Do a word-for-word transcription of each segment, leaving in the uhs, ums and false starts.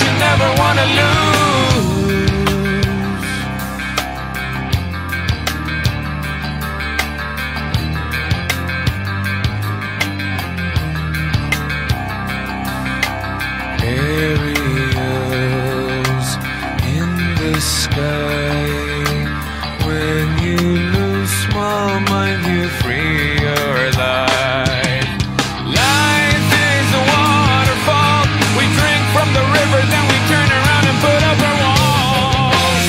you never wanna lose. Aerials in the sky. When you lose small mind, you free your life. Life is a waterfall. We drink from the river, then we turn around and put up our walls.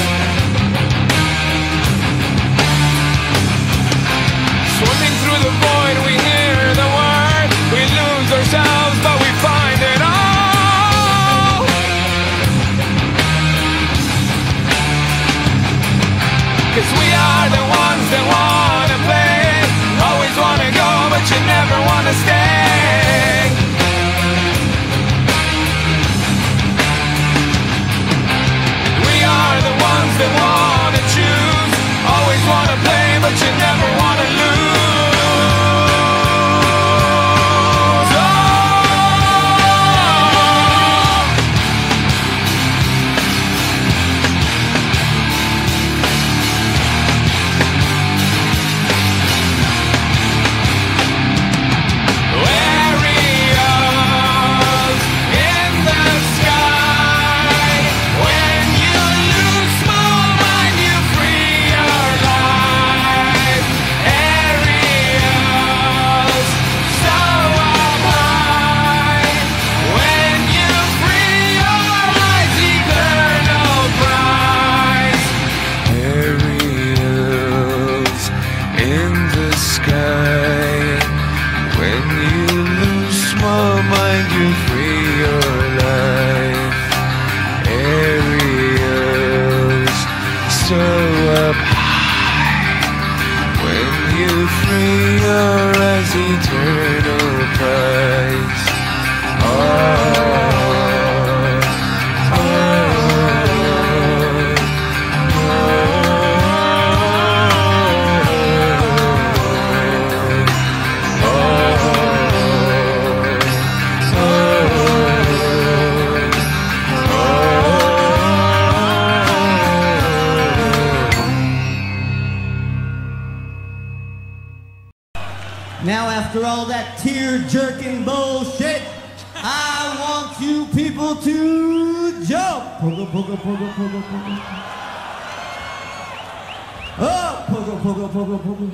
Swimming through the void, we hear the word. We lose ourselves, but we find it all. Cause we are the ones that wanna play. Always wanna go, but you never wanna stay. We are the ones that wanna choose. Always wanna play, but you never wanna lose. Eternal prize. Oh, oh, oh, Now, after all that tear-jerking bullshit, I want you people to jump. Pogo, pogo, pogo, pogo, pogo. Up, pogo, pogo, pogo, pogo.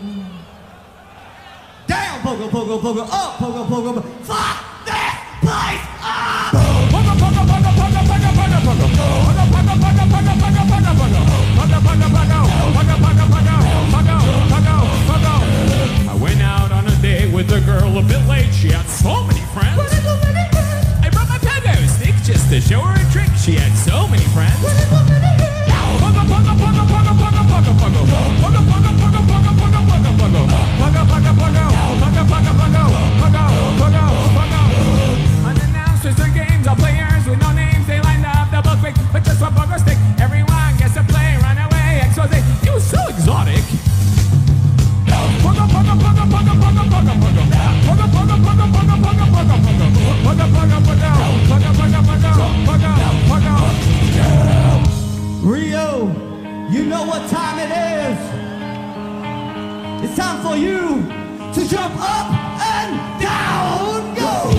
Down, pogo, pogo, pogo. Up, pogo, pogo, pogo. Fuck this place up. Pogo, pogo, pogo, pogo, pogo, pogo, pogo. Pogo, pogo, pogo, pogo, pogo, pogo, pogo. Pogo, pogo, pogo, pogo, pogo, pogo, pogo, pogo, pogo. I went out on a date with a girl a bit late. She had so many friends. I brought my pogo stick just to show her a trick. She had so many friends. Pogo, pogo, pogo, pogo, pogo, pogo, pogo, pogo. Pogo, pogo, pogo, pogo, pogo, pogo, pogo. Pogo, pogo, pogo, pogo, pogo, pogo, pogo, pogo, pogo. Unannounced is their games, all players with no names. They lined up double quick, but just one pogo stick. Everyone gets to play, run away, expose. It was so exotic. Pogo, pogo, pogo, pogo, pogo, pogo, pogo. Pogo, pogo, pogo, pogo, pogo, pogo, pogo. Pogo, pogo, pogo, pogo, pogo, pogo, pogo, pogo. Rio, you know what time it is. It's time for you to jump up and down. Go!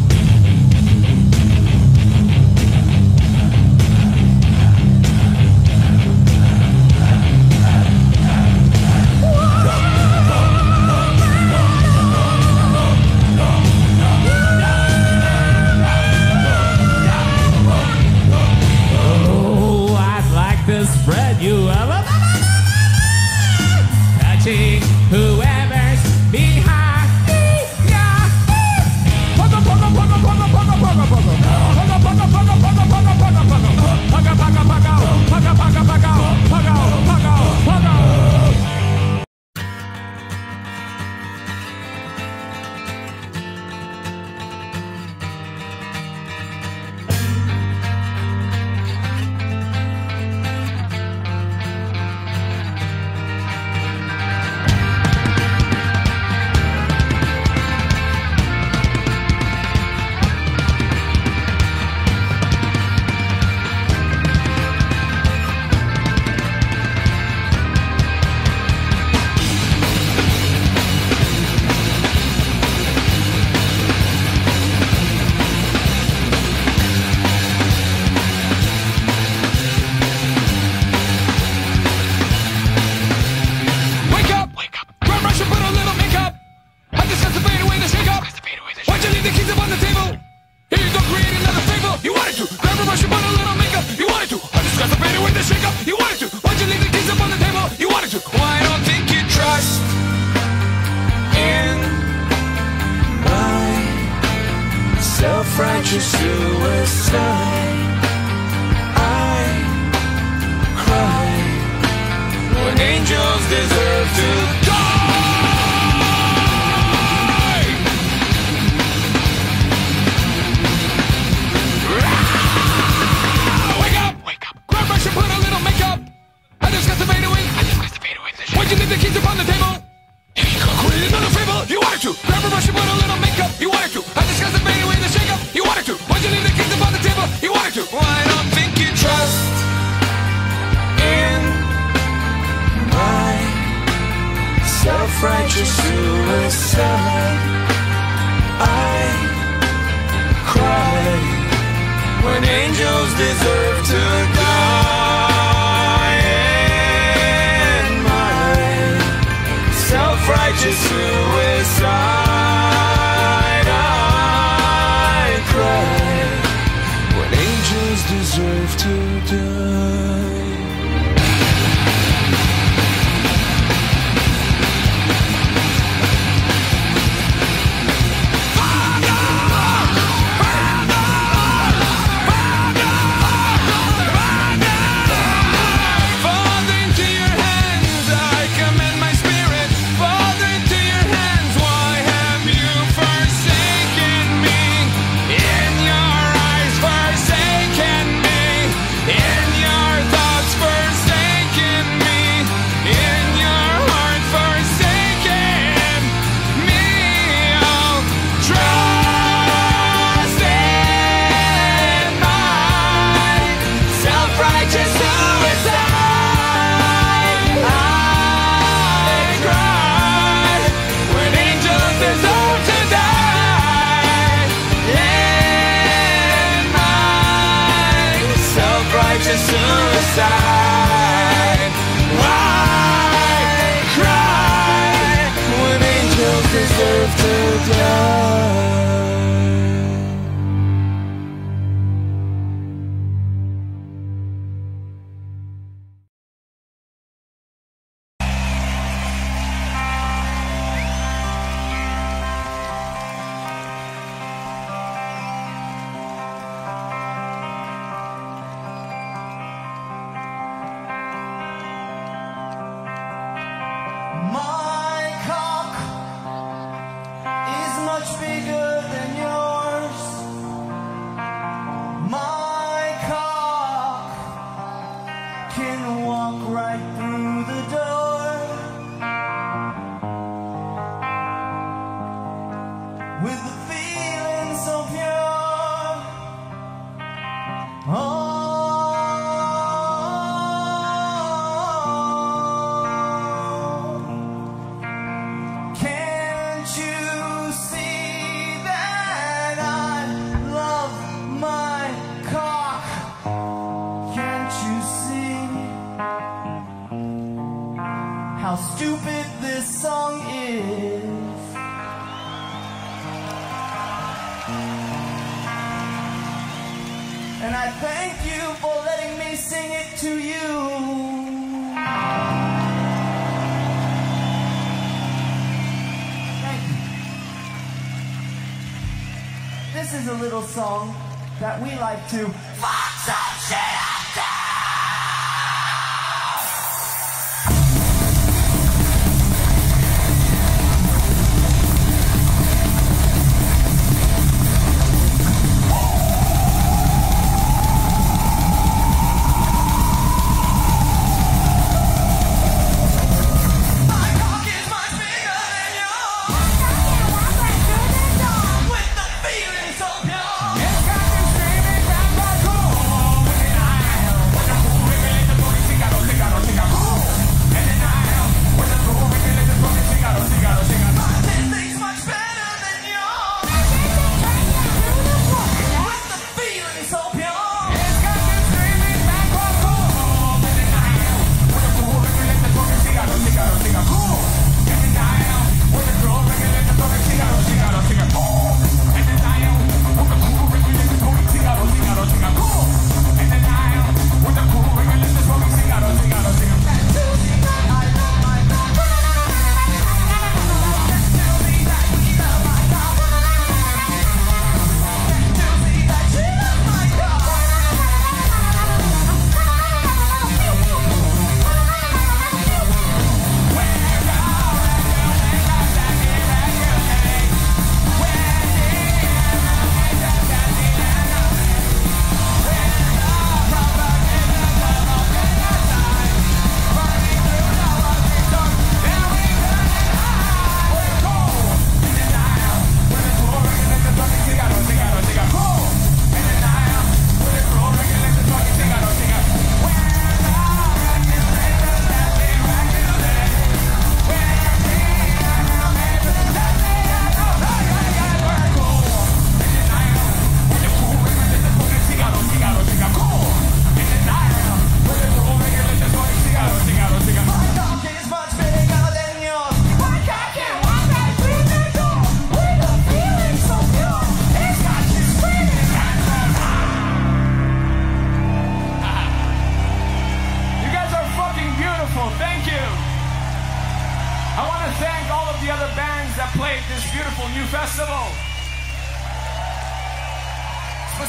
Spread you up, touching whoever's behind me. self-righteous suicide. I cry when angels deserve to die. Wake up! Wake up! Grab brush and put a little makeup. I just got to fade away. I just got to fade away. Why'd you leave the keys upon the table? You could quit another favor. You wanted to. Grab a brush and put a little makeup. You wanted to. I just got to fade away the shake up. You wanted to. Why'd you leave the keys upon the table? You wanted to. Well, I don't think you trust in my self-righteous suicide. I cry when angels deserve to die. In my self-righteous suicide, I cry when angels deserve to die. Suicide. I cry when angels deserve to die. My cock is much bigger than yours. My cock can walk right through the door with the feeling so pure. Oh. How stupid this song is. And I thank you for letting me sing it to you. Thank you. This is a little song that we like to fuck some shit up to. It's got me screaming down my core.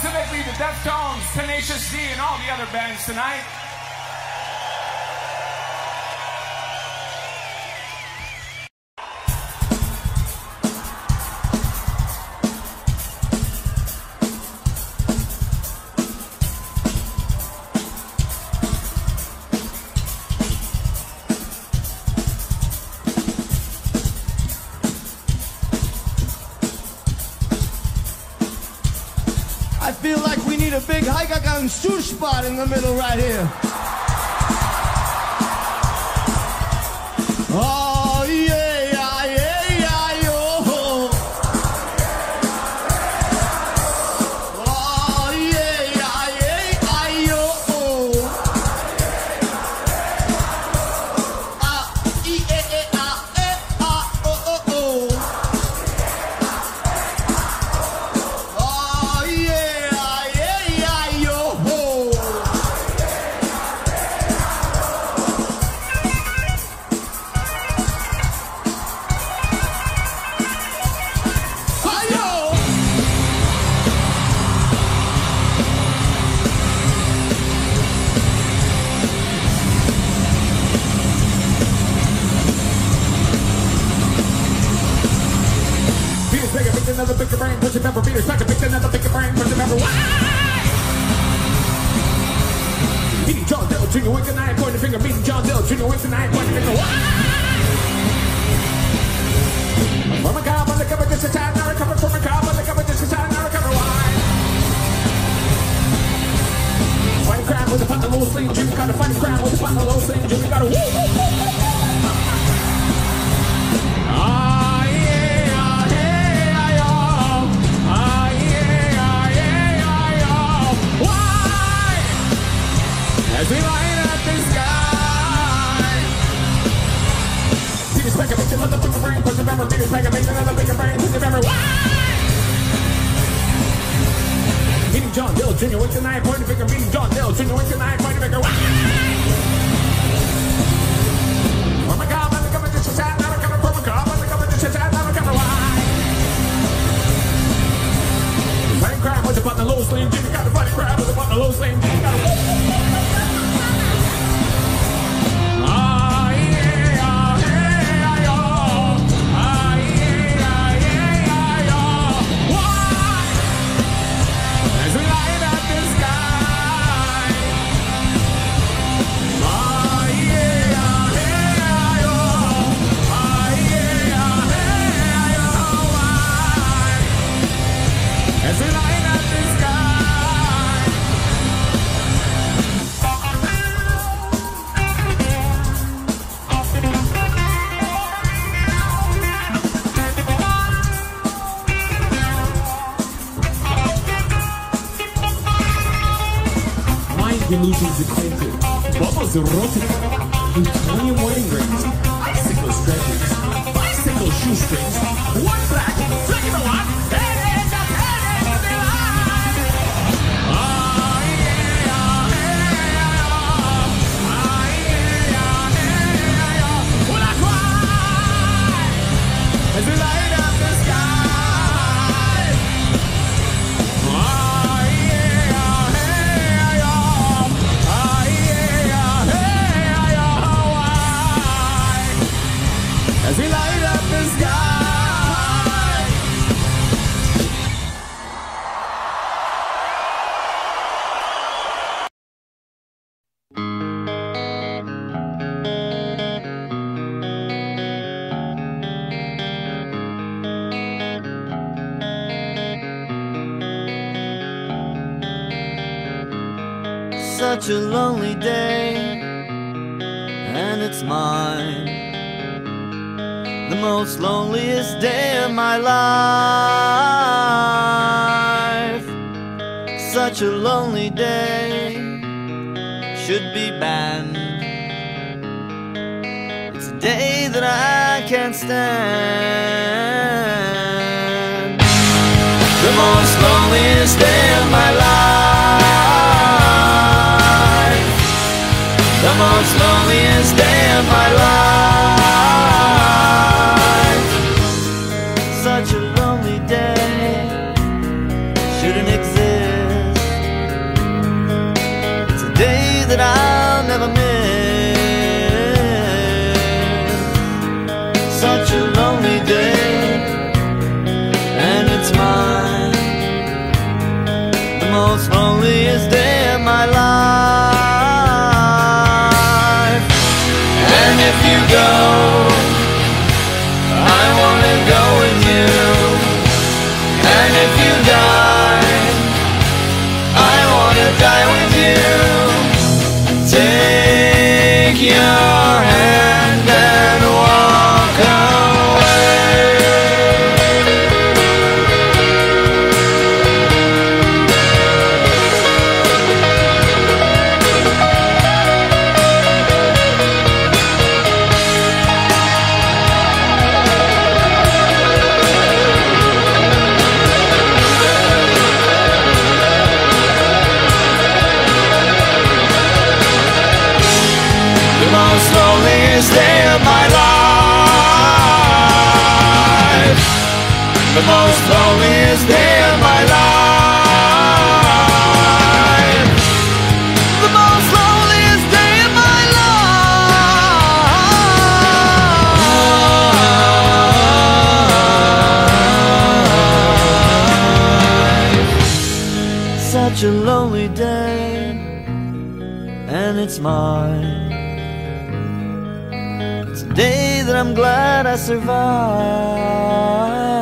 specifically the Deftones, Tenacious D, and all the other bands tonight. I feel like we need a big Haigagang shoe spot in the middle right here. Oh yeah, yeah, yeah, yeah, yo. Oh yeah, yeah, yeah, yeah, yo. Ah, e, e, e, ah, e, ah, oh, oh, oh. Oh yeah, yeah, yeah, yo. Peter's bigger, picked another bigger brain, push a pepper. Peter's back, picked another bigger brain, push a pepper. Why? Meeting John Dill, Junior with the nine, point the finger. Meeting John Dill, Junior with the nine, point the finger. Why? From a cob on the cover, just a time, now recover. From a cob on the cover, just a time, now recover. Why? Fight crime with a pot of low sling, Jimmy got a fight crime with a pot of low sling, Jimmy got a woo, woo, woo, woo, woo. Ah, yeah, ah, hey, ah, yo. Ah, yeah, ah, yeah, ah, yo. Why? As we light up the sky. Peter's back, makes another bigger brain, push the pepper. Peter's back, makes another bigger brain, push the pepper. Why? Meeting John Dill, Junior with the nine, point the finger. Meeting John Dill, Junior with the nine, point the finger. Why? Oh my God, I'm coming to chat, I'm coming from a car, I'm coming to chat, I'm coming. Why? Fighting crime with the button, low sling, Jimmy got the fighting crime with the button, low sling, Jimmy got a woo. Ah, yeah, ah, hey, ah, yo. Ah, yeah, ah, yeah, ah, yo. Why? As we light up the sky. Ah, yeah, ah, hey, ah, yo. Ah, yeah, ah, hey, ah, yo. Why? As we light up the sky. Mind illusions acquainted, bubbles erotic, plutonium wedding rings, icicle stretches, bicycle shoestrings, one black, flicking the one, head in the head in the line. Ah, yeah, ah, hey, ah, yo. Ah, yeah, ah, hey, ah, yo. Well, that's why, as we light up the sky. Ah, yeah, ah, hey, ah, yo. Ah, yeah, ah, hey, ah, yo. Why? As we light up the sky. Such a lonely day, and it's mine. The most loneliest day of my life. Such a lonely day should be banned. It's a day that I can't stand. The most loneliest day of my life. The most loneliest day of my life. Such a lonely day shouldn't exist. go. I wanna go with you. And if you die, I wanna die with you. Take your hand and walk away. The most loneliest day of my life. The most loneliest day of my life. The most loneliest day of my life. Such a lonely day, and it's mine. Day that I'm glad I survived.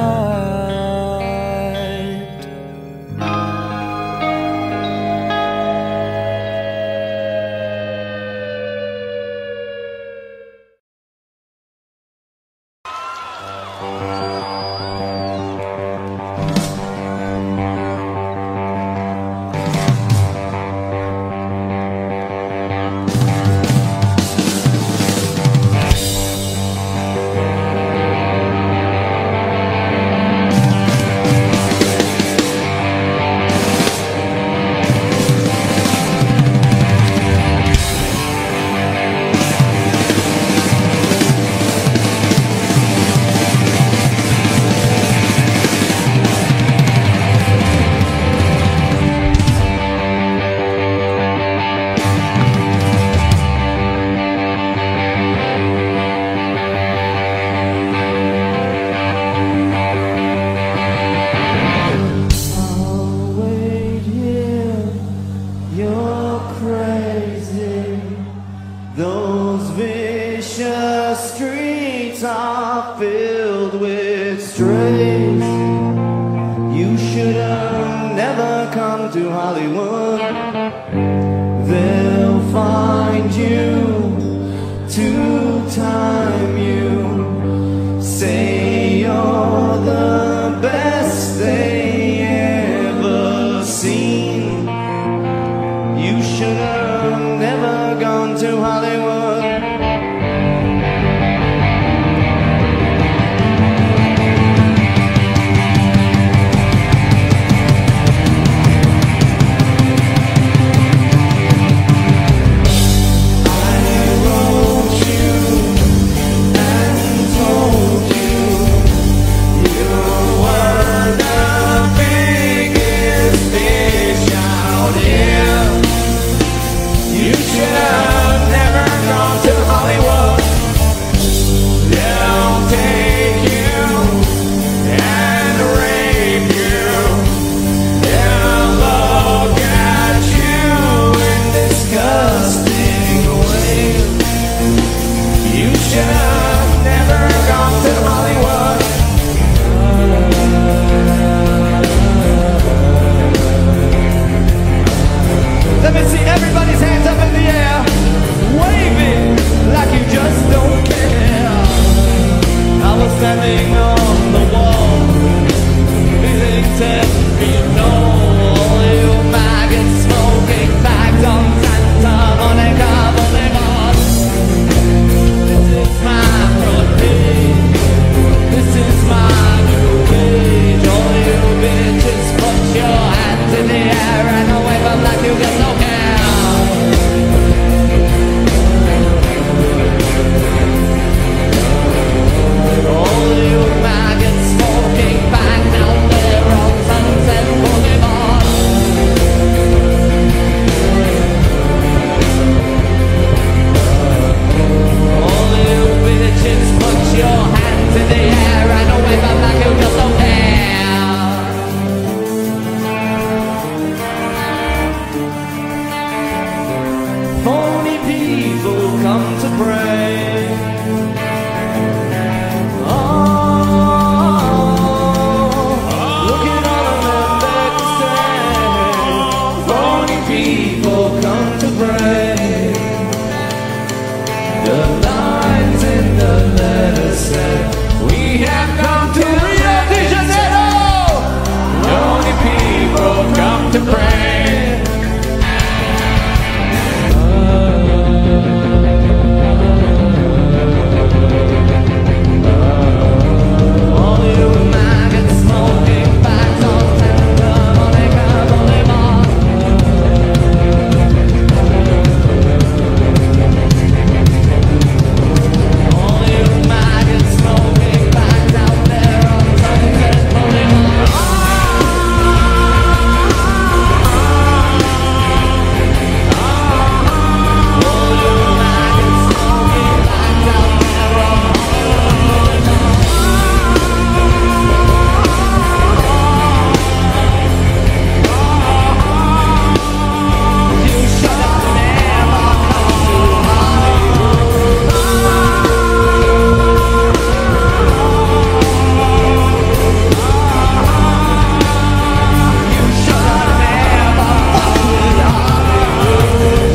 To Hollywood, they'll find you to time you. Say you're the best they ever seen. You should have never gone to Hollywood. Let me see everybody's hands up in the air, waving like you just don't care. I was standing on the wall, feeling ten feet tall. You maggots smoking bags on Santa Monica Boulevard. This is my front page, this is my new age. All you bitches put your hands in the air and wave them like you just don't care. All you maggots smoking back down there on Sunset Boulevard. All you bitches put your hands in the air and wave them like you just don't care. Phony people come to pray. pray. The lines in the letter said, we have come to Rio de Janeiro. Only people come to pray. All you maggots smoking bags on Santa Monica Boulevard. All you maggots smoking bags out there on Sunset Boulevard. All you maggots smoking bags out there on you should have never come to Hollywood. You should have never fucked with Hollywood.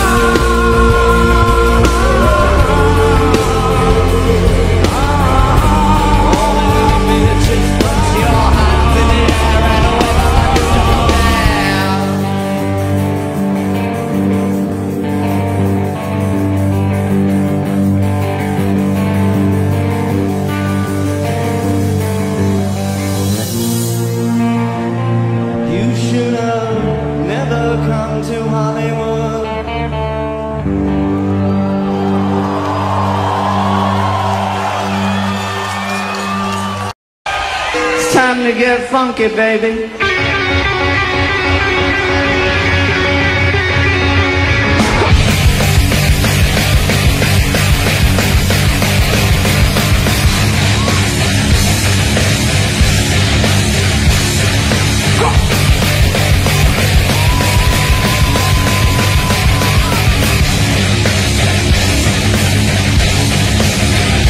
All the bitches put your hands in the air and wave like you don't care. You should have never come to Hollywood. It's time to get funky, baby.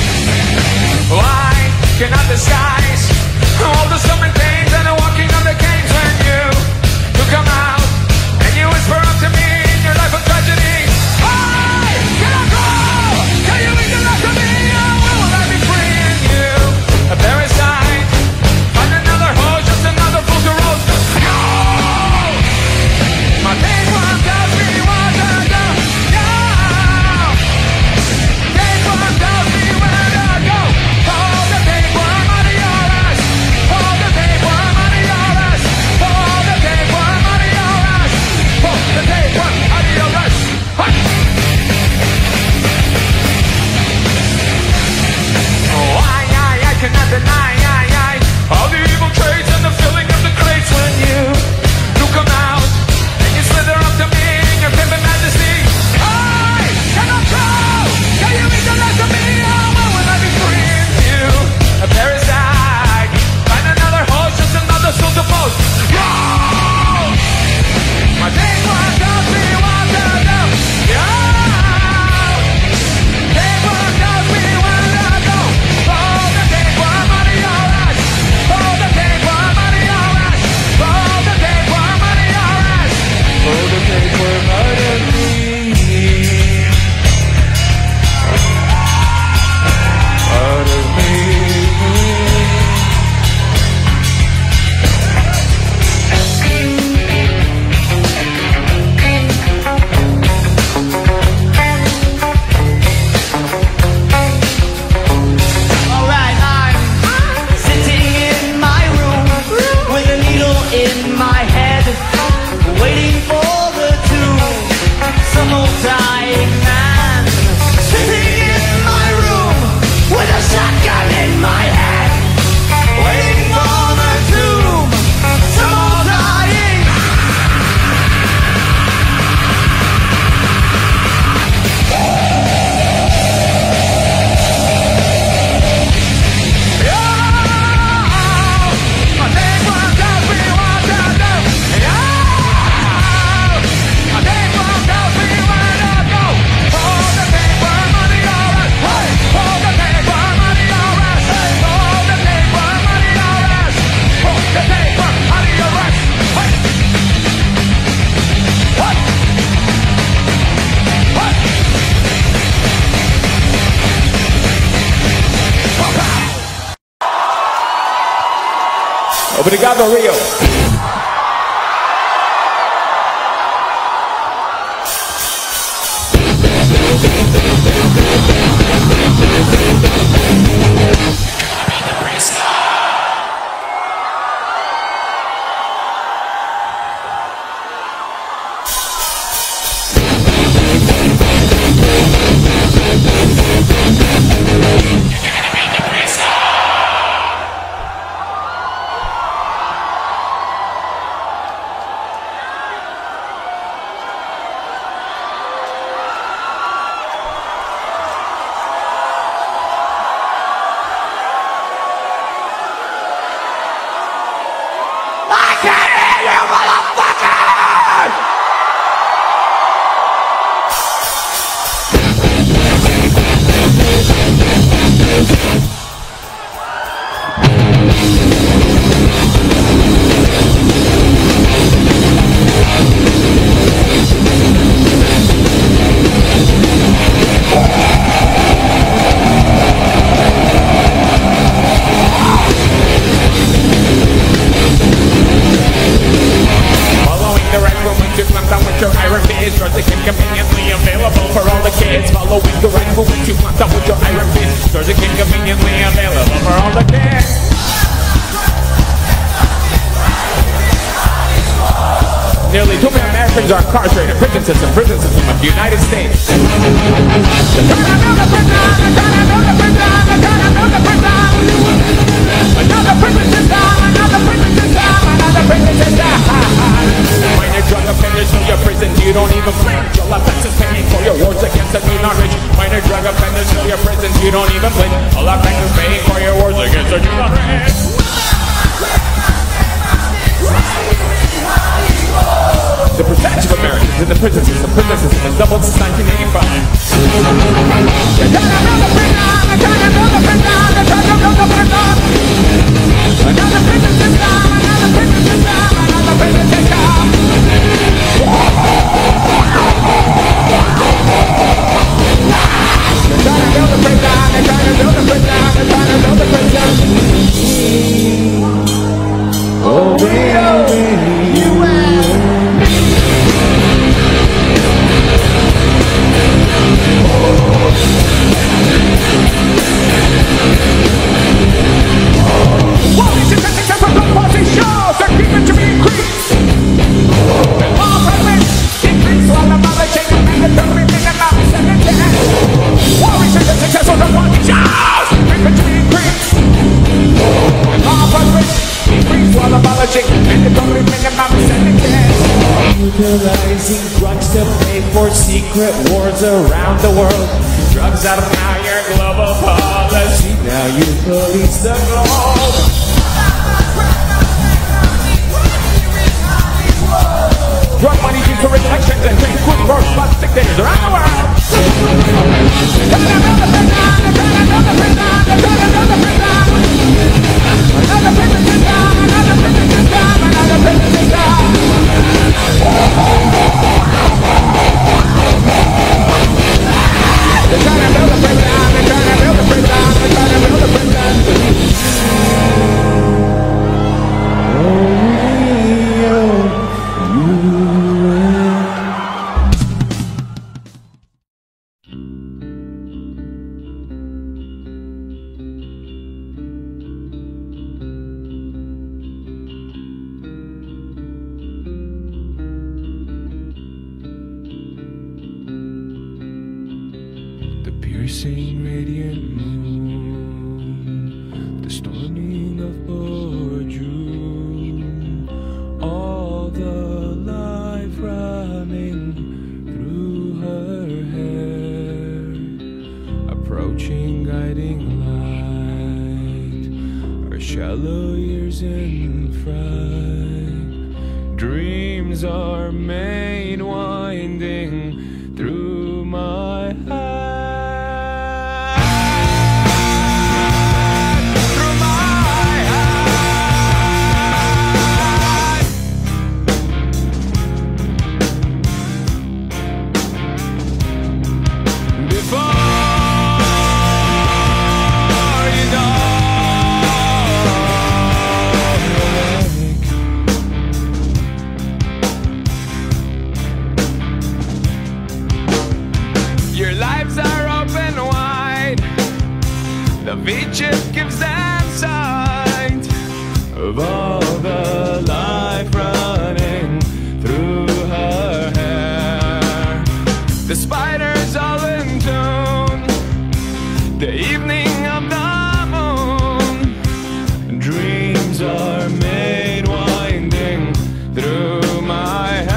I cannot disguise all the stubborn things that are walking on the canvas. Obrigado, Rio. Nearly two million Americans are incarcerated. Prison system, prison system of the United States. Another prison system, another prison system, another prison system. Minor drug offenders in your prison, you don't even blink. Your offenses paying for your wars against the non-rich. Minor drug offenders in your prison, you don't even blink. All offenses paying for your wars against the non-rich. The percentage of Americans in the prison system, prison system has doubled since nineteen eighty-five. Another prison system, another prison system, another prison system. They're trying to build a prison, they're trying to build a prison, they're trying to build a prison. Oh, baby, you will. Well, these statistics are from the policy shows are given to be increased. And all prevalence increase while the mother changes and the government thing about seventy. Well, these statistics are from the policy shows given to be increased. And all prevalence increase while the mother changes and the government thing about seventy. Utilizing drugs to pay for secret wars around the world. Drugs out of now your global policy. Now you police the globe. Drug money used to rich elections and train quick for plus dictators around the world. Another prison, another prison, another prison. Another prison system, another prison system, another prison system. They're trying to build a prison, they're trying to build a prison, they're trying to build a prison. Piercing radiant moon, the storming of June, all the life running through her hair, approaching guiding light, her shallow years in fright, dreams are made winding through my heart. Before you know of Egypt gives that sight of all the life running through her hair. The spiders all in tune, the evening of the moon. Dreams are made winding through my head.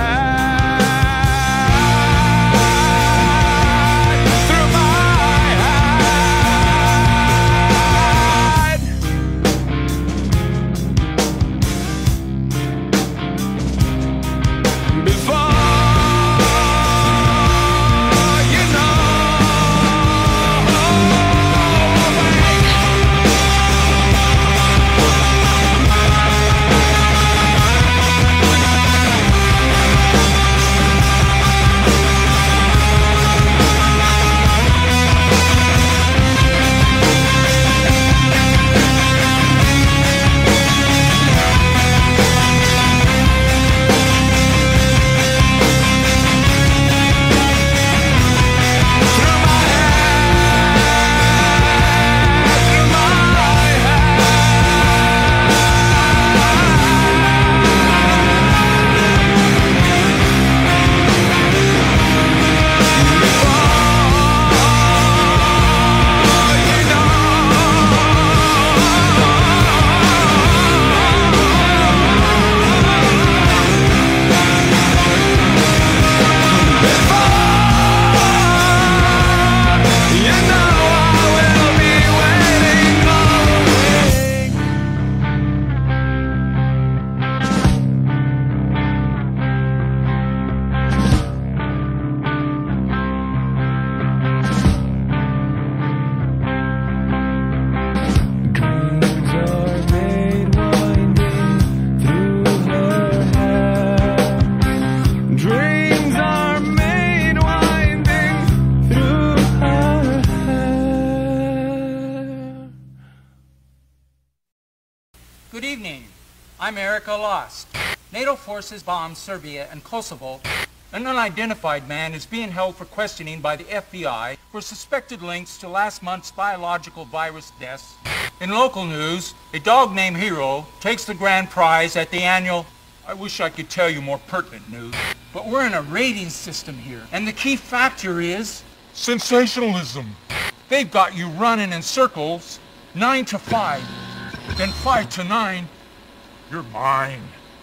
Good evening. I'm Erica Lost. NATO forces bombed Serbia and Kosovo. An unidentified man is being held for questioning by the F B I for suspected links to last month's biological virus deaths. In local news, a dog named Hero takes the grand prize at the annual... I wish I could tell you more pertinent news, but we're in a rating system here, and the key factor is... sensationalism. They've got you running in circles, nine to five. Then five to nine, you're mine.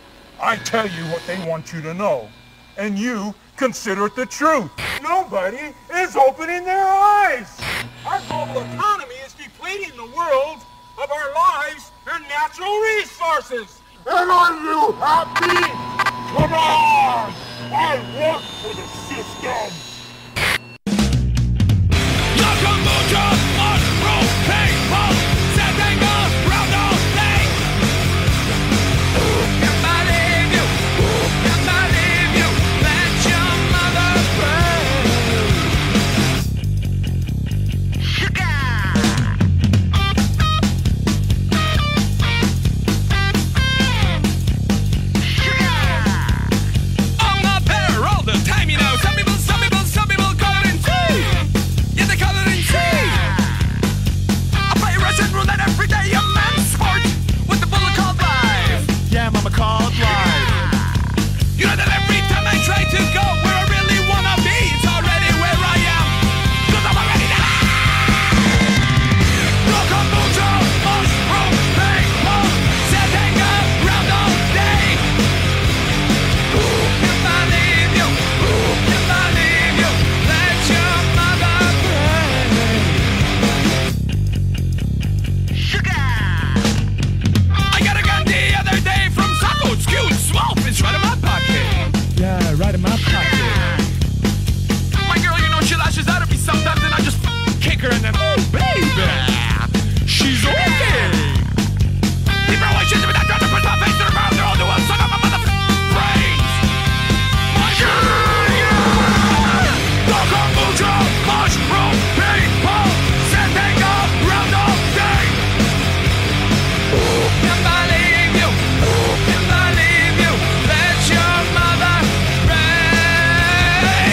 I tell you what they want you to know, and you consider it the truth. Nobody is opening their eyes. Our global economy is depleting the world of our lives and natural resources. And are you happy? Come on! I work for the system.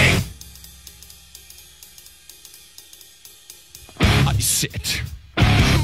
Sit.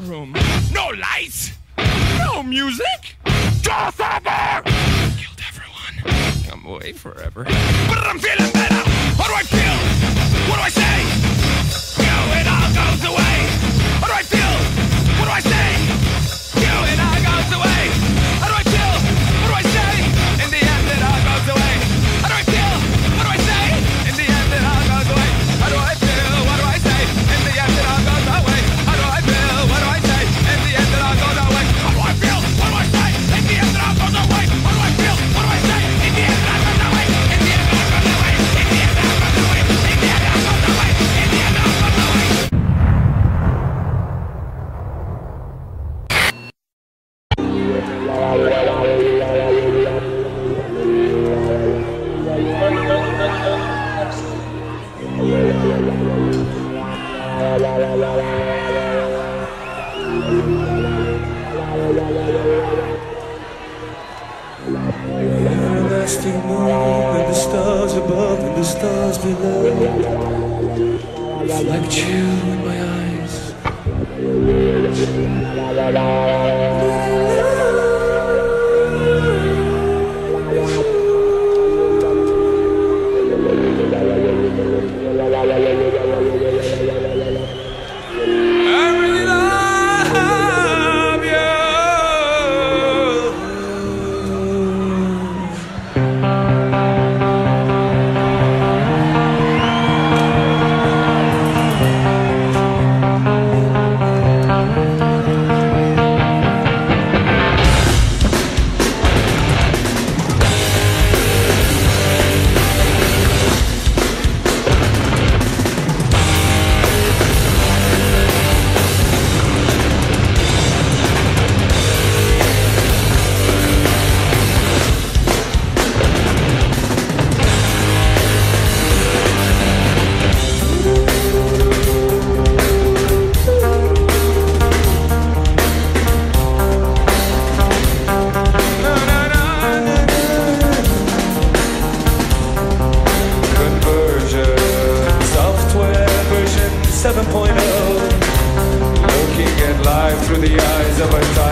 room. No lights! No music! Just over! Killed everyone. I'm away forever. But I'm feeling better! How do I feel? What do I say? You, it all goes away! How do I feel? What do I say? You, it all goes away! How do I feel? What do I say? In the end, it all goes away! How do I feel? What do I say? In the end, it all goes away! How do I feel? What do I say? In the end, it all goes away! How do I feel? What do I say? In the end, it all goes away! How do I feel? What do I say? In the end, it all goes away! How do I feel? What do I say? In the end, it all goes away! In the end, it all goes away! In the end, it all goes away! In the end, it all goes away! In the end, it all goes away! Everlasting moon and the stars above and the stars below reflect you in my eyes. seven point oh, looking at life through the eyes of a